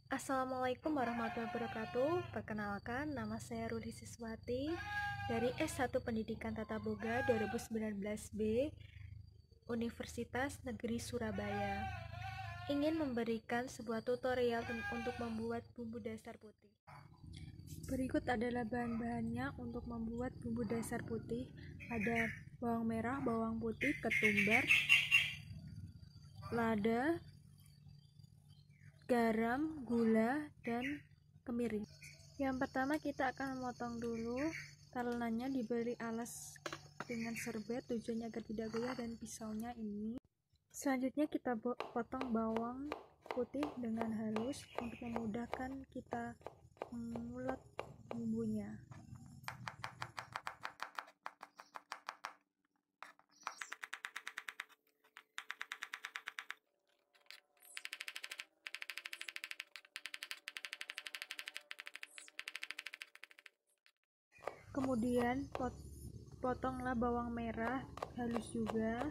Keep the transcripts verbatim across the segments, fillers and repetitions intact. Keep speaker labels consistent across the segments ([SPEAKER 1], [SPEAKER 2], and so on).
[SPEAKER 1] Assalamualaikum warahmatullahi wabarakatuh. Perkenalkan, nama saya Ruli Siswati dari S satu Pendidikan Tata Boga dua ribu sembilan belas B Universitas Negeri Surabaya. Ingin memberikan sebuah tutorial untuk membuat bumbu dasar putih. Berikut adalah bahan-bahannya untuk membuat bumbu dasar putih. Ada bawang merah, bawang putih, ketumbar, lada, garam, gula, dan kemiri. Yang pertama kita akan memotong dulu talenannya, diberi alas dengan serbet tujuannya agar tidak goyah, dan pisaunya ini. Selanjutnya kita potong bawang putih dengan halus untuk memudahkan kita mengulek bumbunya. Kemudian pot potonglah bawang merah halus juga.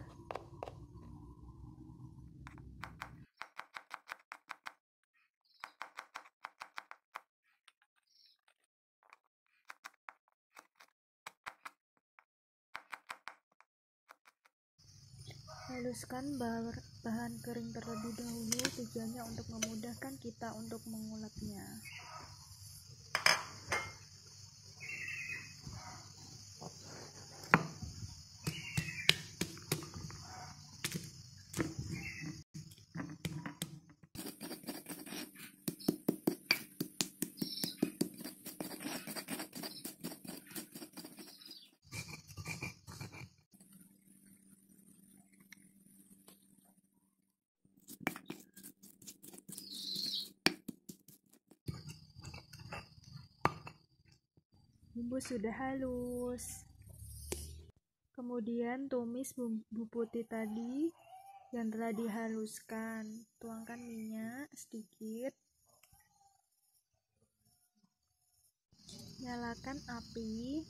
[SPEAKER 1] Haluskan bahan kering terlebih dahulu, tujuannya untuk memudahkan kita untuk menguleknya. Bumbu sudah halus. Kemudian tumis bumbu putih tadi yang telah dihaluskan. Tuangkan minyak sedikit. Nyalakan api.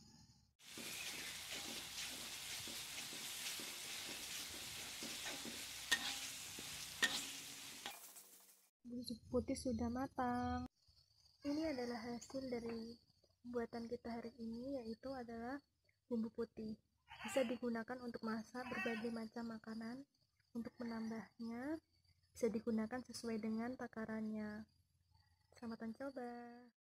[SPEAKER 1] Bumbu putih sudah matang. Ini adalah hasil dari buatan kita hari ini, yaitu adalah bumbu putih. Bisa digunakan untuk masak berbagai macam makanan. Untuk menambahnya bisa digunakan sesuai dengan takarannya. Selamat mencoba.